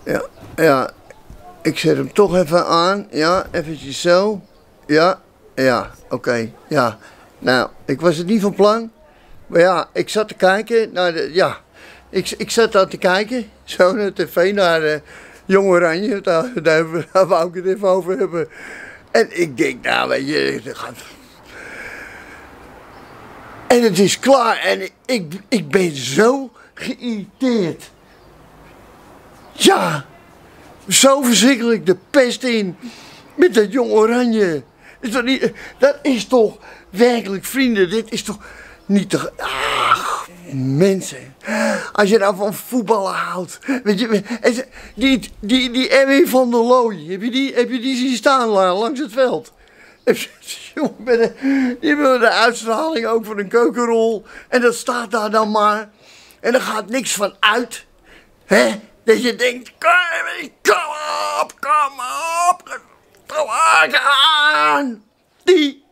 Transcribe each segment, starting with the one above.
Ja, ja. Ik zet hem toch even aan. Ja, eventjes zo. Ja, ja, oké, ja. Nou, ik was het niet van plan. Maar ja, ik zat te kijken naar ja. Ik zat daar te kijken. Zo naar de tv, naar Jong Oranje. Daar wou ik het even over hebben. En ik denk, nou weet je, en het is klaar. En ik ben zo geïrriteerd. Ja, zo verschrikkelijk de pest in. Met dat Jong Oranje. Dat is toch werkelijk, vrienden, dit is toch niet te... Ach, mensen. Als je nou van voetballen houdt. Weet je, die Erwin van der Looy, heb je die zien staan langs het veld? Die hebben de uitstraling ook van een keukenrol. En dat staat daar dan maar. En er gaat niks van uit. Hè? Dat je denkt, kom op, kom aan. Die.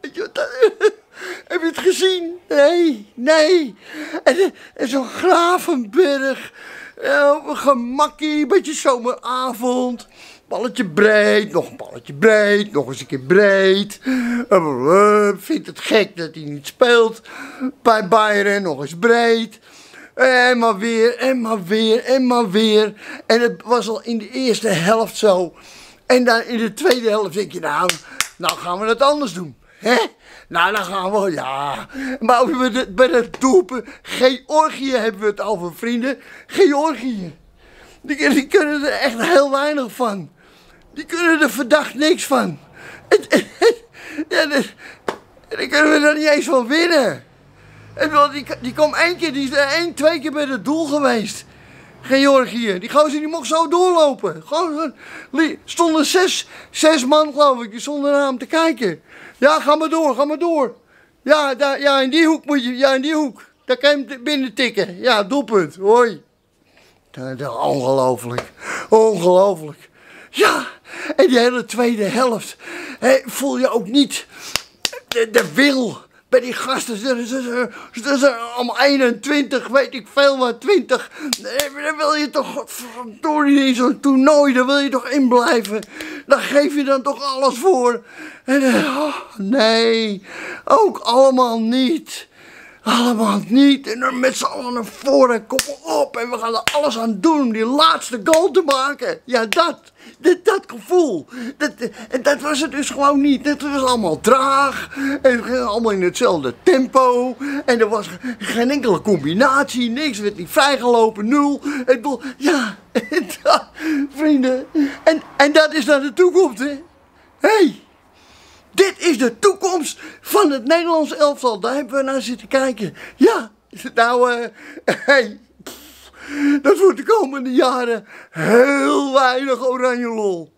Heb je het gezien? Nee, nee. En zo'n Gravenberg. Gemakkie, beetje zomeravond. Balletje breed, nog een balletje breed, nog eens een keer breed. Vindt het gek dat hij niet speelt bij Bayern, nog eens breed. En maar weer, en maar weer, en maar weer. En het was al in de eerste helft zo. En dan in de tweede helft denk je, nou gaan we het anders doen. Hè? Nou, dan gaan we, ja. Maar bij dat doelpunt, Georgië hebben we het over, vrienden. Georgië. Die kunnen er echt heel weinig van. Die kunnen er verdacht niks van. Ja, daar kunnen we er niet eens van winnen. Die kwam één keer, die is twee keer bij het doel geweest. Georgië. Die gozer die mocht zo doorlopen. Gewoon, stonden zes man geloof ik, die stonden naar hem te kijken. Ja, ga maar door, ga maar door. Ja, ja, in die hoek moet je, ja, in die hoek. Daar kan je hem binnen tikken. Ja, doelpunt, hoi. Ongelooflijk, ongelooflijk. Ja, en die hele tweede helft, voel je ook niet de wil bij die gasten. Dat zijn allemaal 21, weet ik veel wat, 20. Dan wil je toch, door in zo'n toernooi, daar wil je toch in blijven. Daar geef je dan toch alles voor. En nee, ook allemaal niet. Allemaal niet. En dan met z'n allen naar voren. Kom op. En we gaan er alles aan doen om die laatste goal te maken. Ja, dat gevoel. Dat was het dus gewoon niet. Het was allemaal traag. En het ging allemaal in hetzelfde tempo. En er was geen enkele combinatie. Niks werd niet vrijgelopen. Nul. Ja, vrienden. En dat is naar de toekomst, hè. Hey. Dit is de toekomst van het Nederlands elftal. Daar hebben we naar zitten kijken. Ja, nou, dat wordt de komende jaren heel weinig oranje lol.